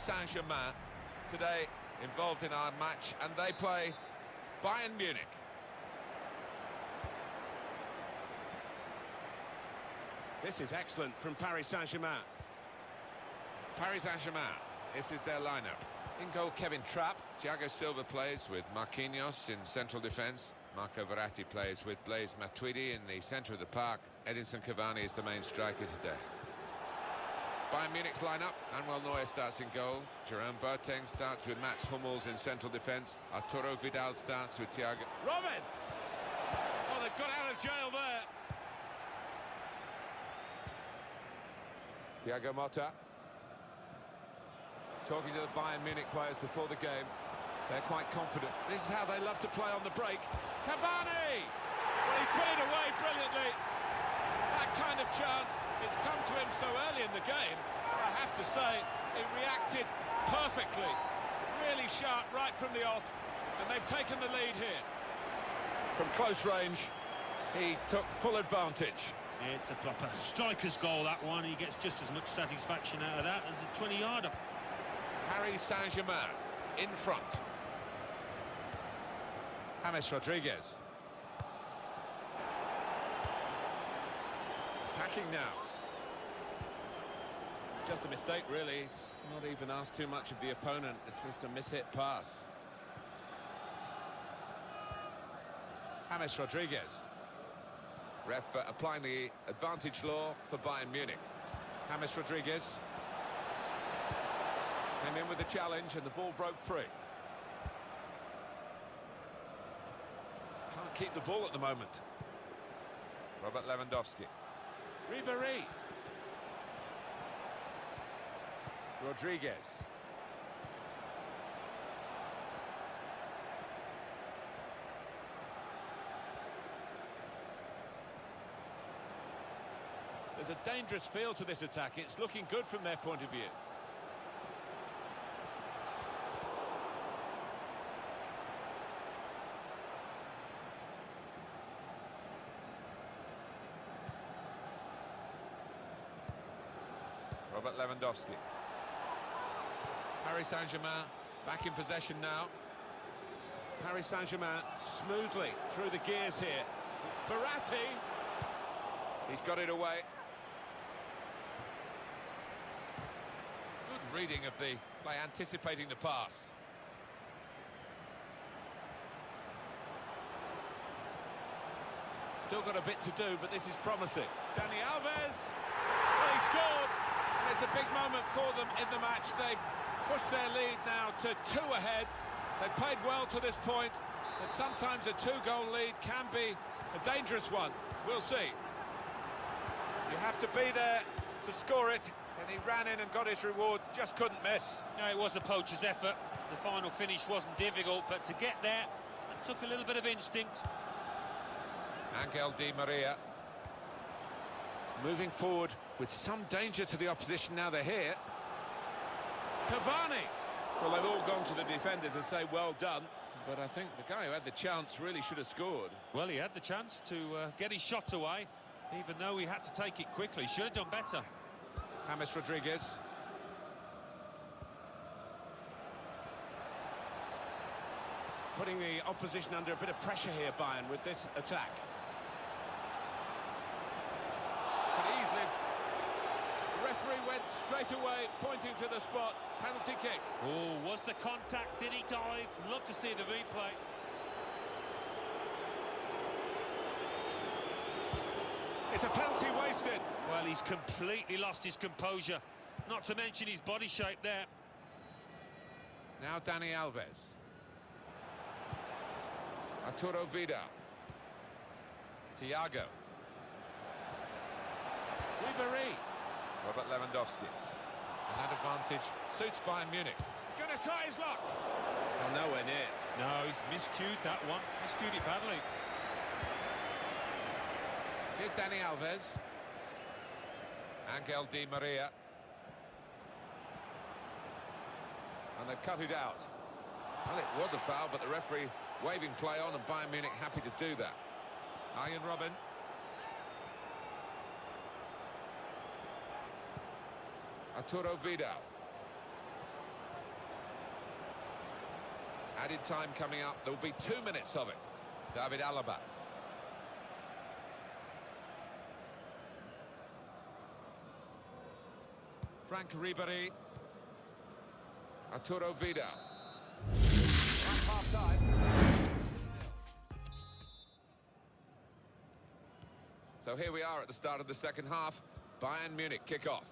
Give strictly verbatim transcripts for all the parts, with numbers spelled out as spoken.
Saint-Germain, today involved in our match, and they play Bayern Munich. This is excellent from Paris Saint-Germain. Paris Saint-Germain, this is their lineup. In goal, Kevin Trapp. Thiago Silva plays with Marquinhos in central defence. Marco Verratti plays with Blaise Matuidi in the centre of the park. Edinson Cavani is the main striker today. Bayern Munich's lineup: Manuel Neuer starts in goal. Jerome Boateng starts with Mats Hummels in central defence. Arturo Vidal starts with Thiago. Robin! Oh, they've got out of jail there. Thiago Motta. Talking to the Bayern Munich players before the game. They're quite confident. This is how they love to play on the break. Cavani! Well, he put it away brilliantly. That kind of chance has come to him so early in the game. I have to say, he reacted perfectly. Really sharp right from the off, and they've taken the lead here. From close range, he took full advantage. It's a proper striker's goal, that one. He gets just as much satisfaction out of that as a twenty-yarder. Paris Saint-Germain in front. James Rodriguez. Attacking now. Just a mistake, really. He's not even asked too much of the opponent. It's just a mishit pass. James Rodriguez. Ref uh, applying the advantage law for Bayern Munich. James Rodriguez came in with the challenge and the ball broke free. Can't keep the ball at the moment. Robert Lewandowski. Ribéry. Rodriguez. There's a dangerous feel to this attack. It's looking good from their point of view. Robert Lewandowski. Paris Saint-Germain back in possession now. Paris Saint-Germain smoothly through the gears here. Verratti. He's got it away. Good reading of the play, anticipating the pass. Still got a bit to do, but this is promising. Dani Alves. Well, he scored. And it's a big moment for them in the match. They've pushed their lead now to two ahead. They've played well to this point, but sometimes a two-goal lead can be a dangerous one. We'll see. You have to be there to score it, and he ran in and got his reward, just couldn't miss. No, it was a poacher's effort. The final finish wasn't difficult, but to get there, it took a little bit of instinct. Angel Di Maria. Moving forward with some danger to the opposition now they're here. Cavani. Well, they've all gone to the defender to say well done, but I think the guy who had the chance really should have scored. Well, he had the chance to uh, get his shot away, even though he had to take it quickly. Should have done better. James Rodriguez. Putting the opposition under a bit of pressure here, Bayern, with this attack. Could easily... The referee went straight away, pointing to the spot. Penalty kick. Oh, was the contact? Did he dive? Love to see the replay. It's a penalty wasted. Well, he's completely lost his composure. Not to mention his body shape there. Now Dani Alves. Arturo Vidal. Thiago. Ribéry. Robert Lewandowski. And that advantage suits Bayern Munich. Going to try his luck. Well, nowhere near. No, he's miscued that one. Miscued it badly. Here's Dani Alves. Angel Di Maria. And they've cut it out. Well, it was a foul, but the referee waving play on, and Bayern Munich happy to do that. Arjen Robben. Arturo Vidal. Added time coming up. There will be two minutes of it. David Alaba. Frank Ribéry. Arturo Vidal. Half time. So here we are at the start of the second half. Bayern Munich kick off.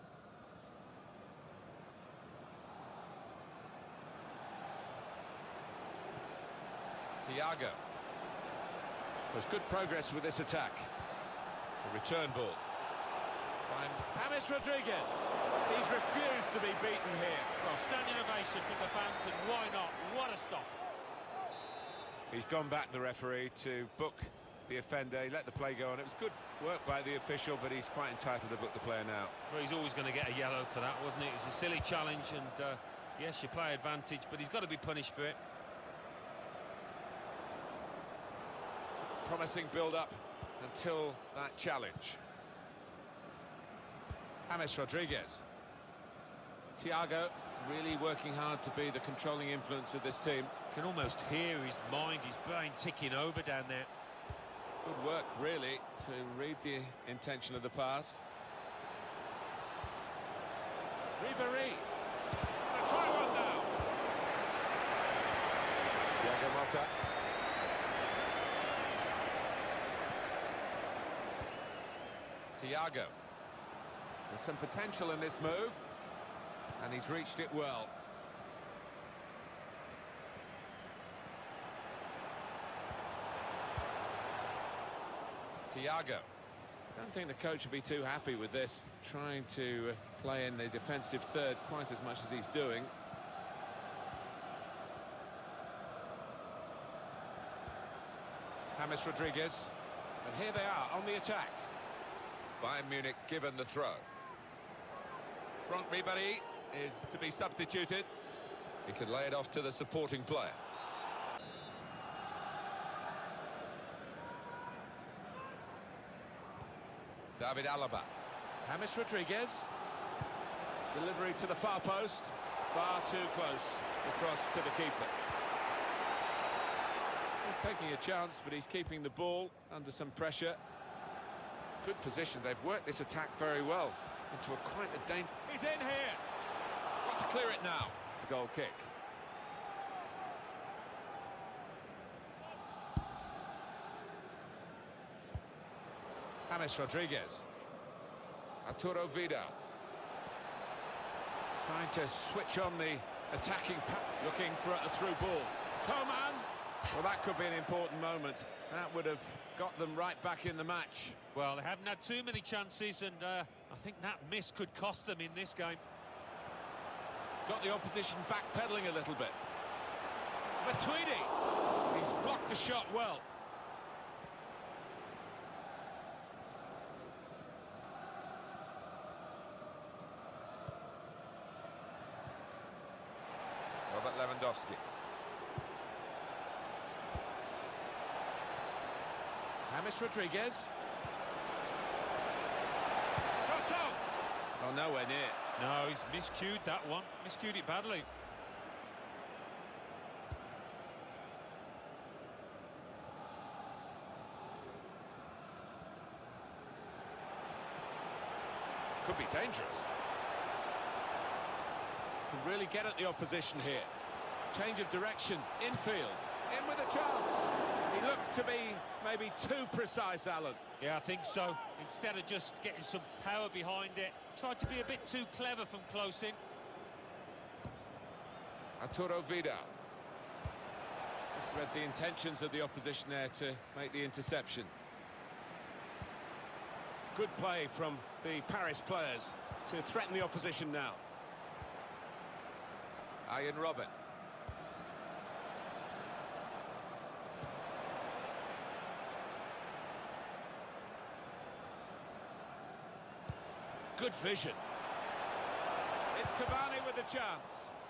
Thiago. There's good progress with this attack. The return ball. By James Rodriguez. He's refused to be beaten here. Well, standing ovation from the fans, and why not? What a stop. He's gone back, the referee, to book the offender. He let the play go on. It was good work by the official, but he's quite entitled to book the player now. Well, he's always going to get a yellow for that, wasn't it? It was a silly challenge, and uh, yes, you play advantage, but he's got to be punished for it. Promising build-up until that challenge. James Rodriguez. Thiago really working hard to be the controlling influence of this team. You can almost hear his mind, his brain ticking over down there. Good work, really, to read the intention of the pass. Ribéry. Gonna try one now. Thiago Motta. Thiago. There's some potential in this move, and he's reached it well. Thiago. Don't think the coach would be too happy with this, trying to uh, play in the defensive third quite as much as he's doing. James Rodriguez. And here they are on the attack. Bayern Munich given the throw. Frank Ribéry is to be substituted. He can lay it off to the supporting player. David Alaba. James Rodriguez. Delivery to the far post. Far too close. Across to the keeper. He's taking a chance, but he's keeping the ball under some pressure. Good position. They've worked this attack very well into a quite a danger. He's in here. Got to clear it now. The goal kick. James Rodriguez. Arturo Vidal. Trying to switch on the attacking pack, looking for a through ball. Coman. Well, that could be an important moment. That would have got them right back in the match. Well, they haven't had too many chances, and uh, I think that miss could cost them in this game. Got the opposition backpedaling a little bit. Matuidi. He's blocked the shot well. Robert Lewandowski. James Rodriguez. Shot on! Oh, nowhere near. No, he's miscued that one. Miscued it badly. Could be dangerous. Can really get at the opposition here. Change of direction, infield, in with a chance. He looked to be maybe too precise, Alan. Yeah, I think so. Instead of just getting some power behind it, tried to be a bit too clever from close in. Arturo Vidal. Just read the intentions of the opposition there to make the interception. Good play from the Paris players to threaten the opposition now. Arjen Robben. Good vision. It's Cavani with a chance.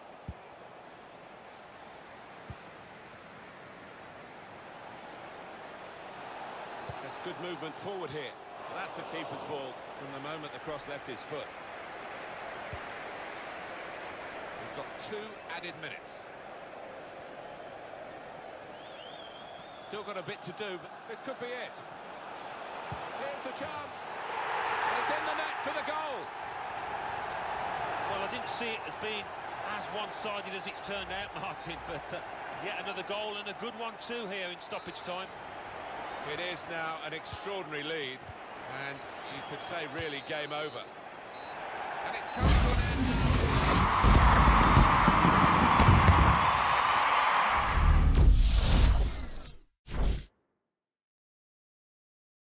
There's good movement forward here. Well, that's the keeper's ball from the moment the cross left his foot. We've got two added minutes. Still got a bit to do, but this could be it. Here's the chance. And it's in the net for the goal. Well, I didn't see it as being as one-sided as it's turned out, Martin, but uh, yet another goal, and a good one too here in stoppage time. It is now an extraordinary lead, and you could say really game over.